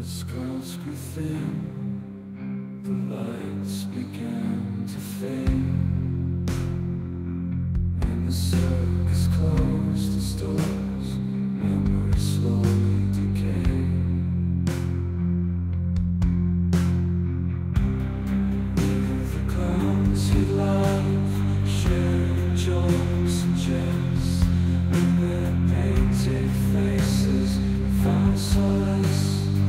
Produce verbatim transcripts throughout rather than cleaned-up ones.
scars grew thin, the lights began to fade, and the circus closed its doors, memories slowly decay. With the clowns he loved, sharing jokes and jests, with their painted faces, found solace.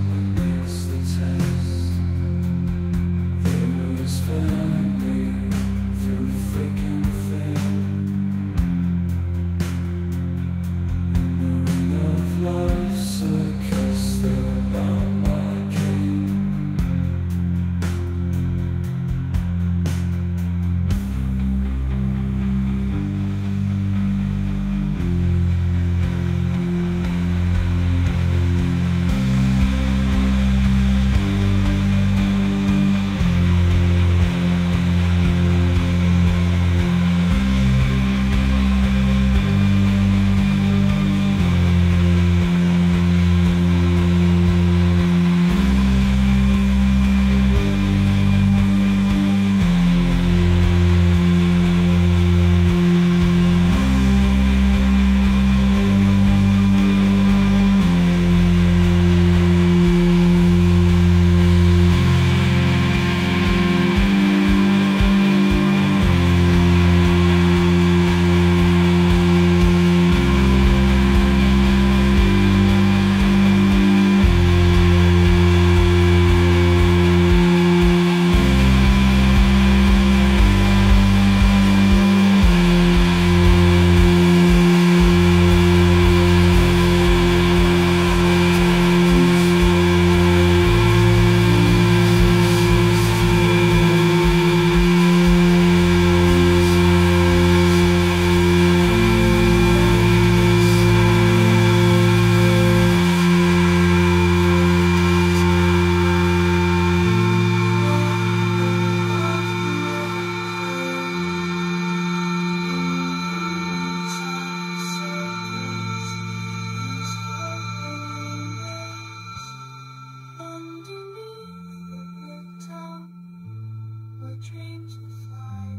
Dreams of flight,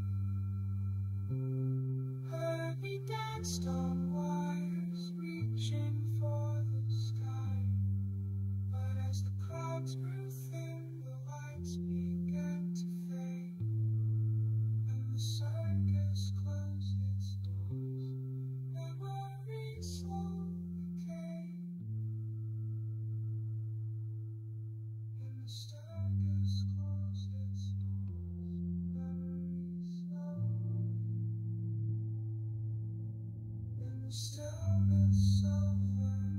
heard me danced on wires, reaching for the sky. But as the clouds grew thin, the lights began to fade, and the circus closed its doors. Memories slowly decay, and the circus closed its doors. Stillness of